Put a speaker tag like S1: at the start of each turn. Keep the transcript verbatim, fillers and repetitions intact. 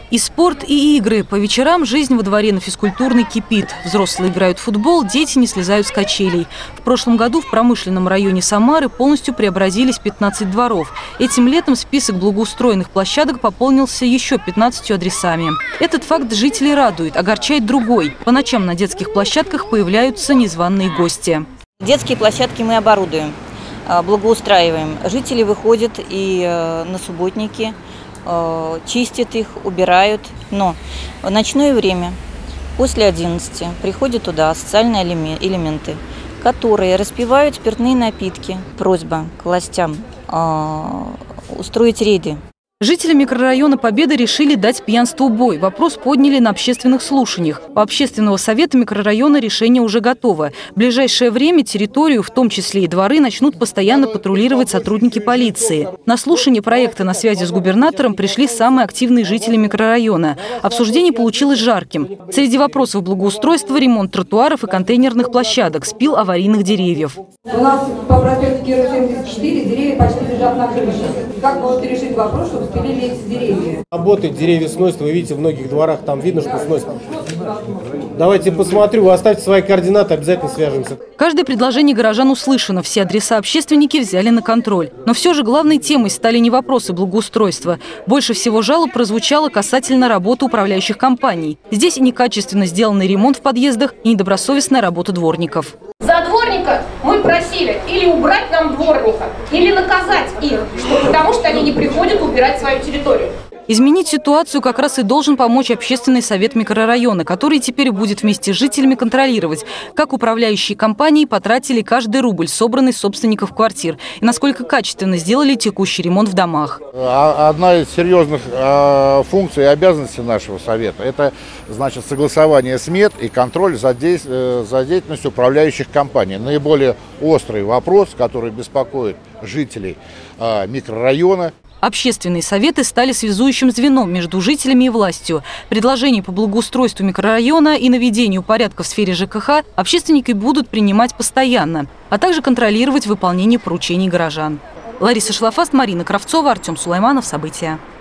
S1: И спорт, и игры. По вечерам жизнь во дворе на Физкультурной кипит. Взрослые играют в футбол, дети не слезают с качелей. В прошлом году в промышленном районе Самары полностью преобразились пятнадцать дворов. Этим летом список благоустроенных площадок пополнился еще пятнадцатью адресами. Этот факт жителей радует, огорчает другой. По ночам на детских площадках появляются незваные гости.
S2: Детские площадки мы оборудуем, благоустраиваем. Жители выходят и на субботники, чистят их, убирают. Но в ночное время, после одиннадцати, приходят туда социальные элементы, которые распивают спиртные напитки. Просьба к властям устроить рейды.
S1: Жители микрорайона Победа решили дать пьянству бой. Вопрос подняли на общественных слушаниях. По общественного совета микрорайона решение уже готово. В ближайшее время территорию, в том числе и дворы, начнут постоянно патрулировать сотрудники полиции. На слушание проекта на связи с губернатором пришли самые активные жители микрорайона. Обсуждение получилось жарким. Среди вопросов благоустройства – ремонт тротуаров и контейнерных площадок, спил аварийных деревьев.
S3: У нас по проспекту Кирова семьдесят четыре деревья почти лежат на крыше. Как можете решить вопрос, чтобы спилили эти деревья?
S4: Работает, деревья сносят, вы видите, в многих дворах там видно, что сносят. Давайте посмотрю, вы оставьте свои координаты, обязательно свяжемся.
S1: Каждое предложение горожан услышано, все адреса общественники взяли на контроль. Но все же главной темой стали не вопросы благоустройства. Больше всего жалоб прозвучало касательно работы управляющих компаний. Здесь и некачественно сделанный ремонт в подъездах, и недобросовестная работа дворников.
S5: За дворника мы просили или убрать нам дворника, или наказать их, что, потому что они не приходят убирать свою территорию.
S1: Изменить ситуацию как раз и должен помочь общественный совет микрорайона, который теперь будет вместе с жителями контролировать, как управляющие компании потратили каждый рубль, собранный с собственников квартир, и насколько качественно сделали текущий ремонт в домах.
S6: Одна из серьезных э, функций и обязанностей нашего совета – это, значит, согласование смет и контроль за, де э, за деятельностью управляющих компаний. Наиболее острый вопрос, который беспокоит жителей э, микрорайона.
S1: Общественные советы стали связующим звеном между жителями и властью. Предложения по благоустройству микрорайона и наведению порядка в сфере ЖКХ общественники будут принимать постоянно, а также контролировать выполнение поручений горожан. Лариса Шлафаст, Марина Кравцова, Артем Сулайманов. События.